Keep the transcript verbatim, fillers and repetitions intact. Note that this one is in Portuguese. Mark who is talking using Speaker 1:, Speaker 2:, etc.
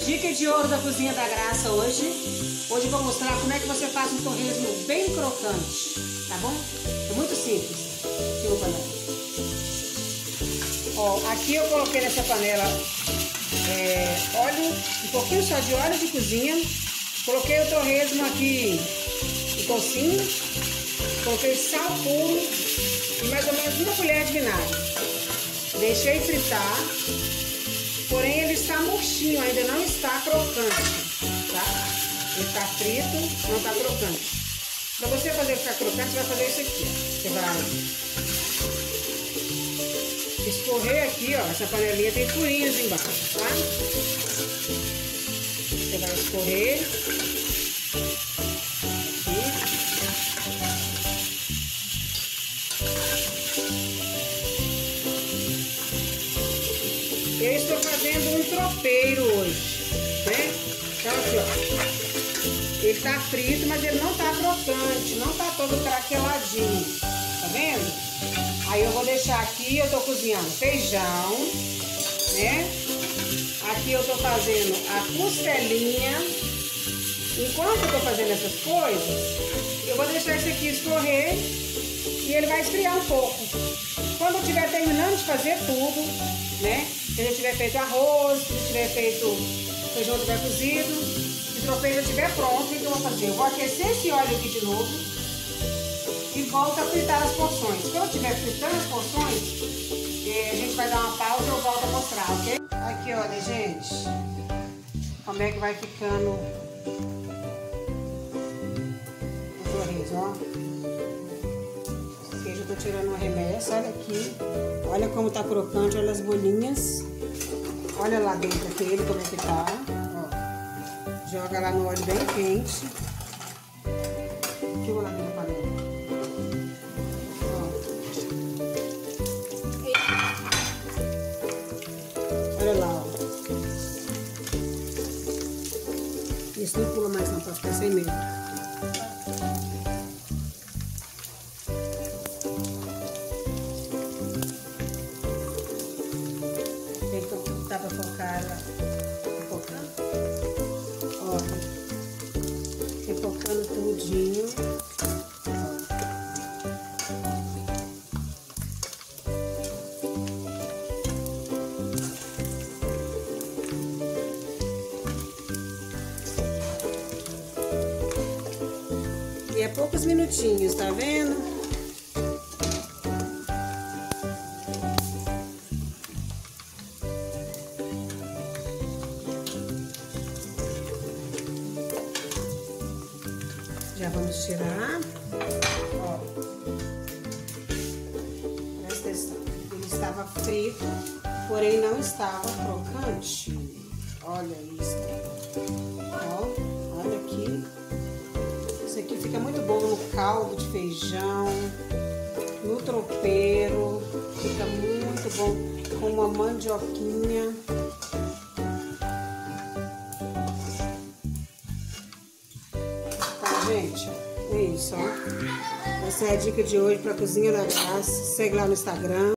Speaker 1: Dica de ouro da Cozinha da Graça hoje. Hoje eu vou mostrar como é que você faz um torresmo bem crocante, tá bom? É muito simples. Aqui no panela. Ó, aqui eu coloquei nessa panela é, óleo, um pouquinho só de óleo de cozinha. Coloquei o torresmo aqui, o tocinho. Coloquei sal puro e mais ou menos uma colher de vinagre. Deixei fritar. Porém, ele está murchinho, ainda não está crocante, tá? Ele está frito, não está crocante. Para você fazer ficar crocante, você vai fazer isso aqui, ó. Você vai escorrer aqui, ó. Essa panelinha tem furinhos embaixo, tá? Você vai escorrer Eu estou fazendo um tropeiro hoje, né? Então aqui, ó. Ele tá frito, mas ele não tá crocante, não tá todo craqueladinho, tá vendo? Aí eu vou deixar aqui, eu tô cozinhando feijão, né? Aqui eu tô fazendo a costelinha. Enquanto eu tô fazendo essas coisas, eu vou deixar esse aqui escorrer e ele vai esfriar um pouco. Quando eu estiver terminando de fazer tudo, né? Se eu tiver feito arroz, se eu tiver feito feijão estiver cozido, se o tropeiro já estiver pronto, o que eu vou fazer? Eu vou aquecer esse óleo aqui de novo e volto a fritar as porções. Quando eu estiver fritando as porções, a gente vai dar uma pausa e eu volto a mostrar, ok? Aqui, olha, gente, como é que vai ficando o torresmo, ó. Tô tirando uma remessa, olha aqui, olha como tá crocante, olha as bolinhas, olha lá dentro aquele, como é que tá, ó. Joga lá no óleo bem quente, aqui eu vou lá dentro da panela, ó. Olha lá, ó. Isso não pula mais não, pra ficar sem medo. Dá pra focar ela focando. Ó, refocando tudinho. E é poucos minutinhos, tá vendo? Já vamos tirar, ó, presta atenção, ele estava frito, porém não estava crocante, olha isso, ó, olha aqui, isso aqui fica muito bom no caldo de feijão, no tropeiro, fica muito bom com uma mandioquinha. Gente, é isso, ó. Essa é a dica de hoje para a Cozinha da Graça. Segue lá no Instagram.